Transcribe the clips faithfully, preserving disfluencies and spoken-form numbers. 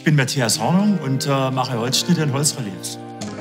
Ich bin Matthias Hornung und äh, mache Holzschnitte und Holzreliefs.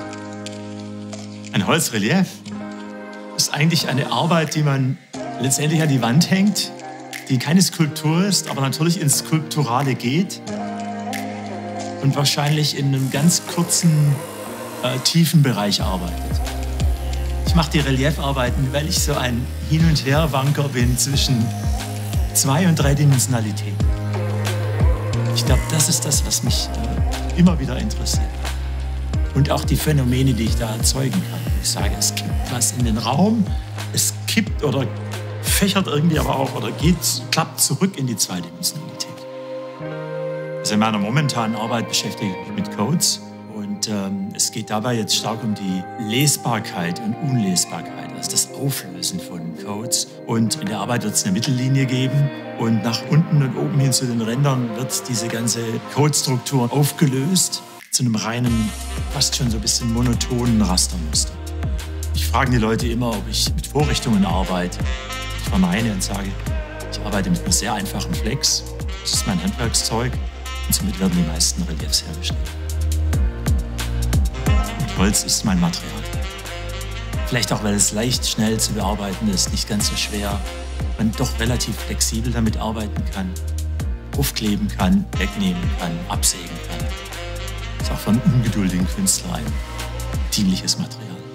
Ein Holzrelief ist eigentlich eine Arbeit, die man letztendlich an die Wand hängt, die keine Skulptur ist, aber natürlich ins Skulpturale geht und wahrscheinlich in einem ganz kurzen, äh, tiefen Bereich arbeitet. Ich mache die Reliefarbeiten, weil ich so ein Hin- und Herwanker bin zwischen Zwei- und Dreidimensionalität. Ich glaube, das ist das, was mich äh, immer wieder interessiert. Und auch die Phänomene, die ich da erzeugen kann. Ich sage, es kippt was in den Raum, es kippt oder fächert irgendwie aber auch oder geht, klappt zurück in die Zweidimensionalität. Also in meiner momentanen Arbeit beschäftige ich mich mit Codes. Und ähm, es geht dabei jetzt stark um die Lesbarkeit und Unlesbarkeit, also das Auflösen von Codes. Und in der Arbeit wird es eine Mittellinie geben und nach unten und oben hin zu den Rändern wird diese ganze Codestruktur aufgelöst zu einem reinen, fast schon so ein bisschen monotonen Rastermuster. Ich frage die Leute immer, ob ich mit Vorrichtungen arbeite. Ich verneine und sage, ich arbeite mit einer sehr einfachen Flex. Das ist mein Handwerkszeug und somit werden die meisten Reliefs hergestellt. Holz ist mein Material. Vielleicht auch, weil es leicht, schnell zu bearbeiten ist, nicht ganz so schwer. Man doch relativ flexibel damit arbeiten kann, aufkleben kann, wegnehmen kann, absägen kann. Ist auch für einen ungeduldigen Künstler ein dienliches Material.